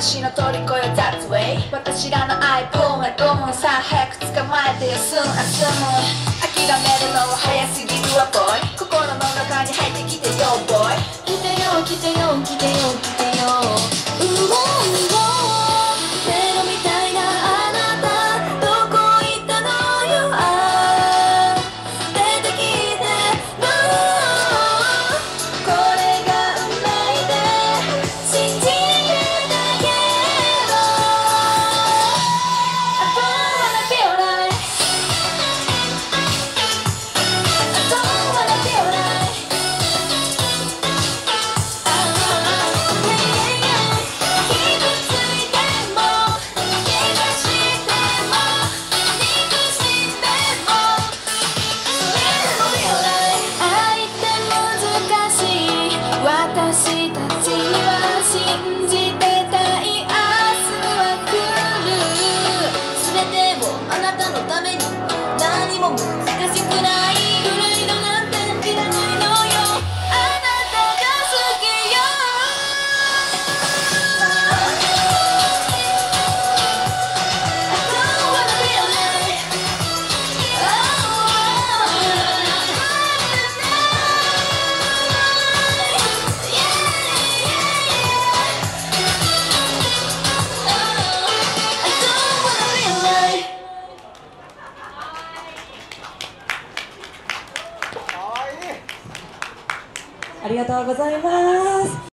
私の虜よ That's way 私らの愛ブームへブームさあ早く捕まえてよスンアスム諦めるのは早すぎるわボーイ心の中に入ってきてよボーイ来てよ来てよ来てよ来てようおうおメロみたいなあなたどこ行ったのよあ出てきてもうこれが運命で信じるだけど I don't wanna feel like I don't wanna feel like傷ついても怪我しても憎してもそれでも feel like 愛って難しい私たちには信じてたい明日は来る全てをあなたのために何も難しくないプライドなんていらないのよあなたが好きよ I don't wanna feel like oh ありがとうございます。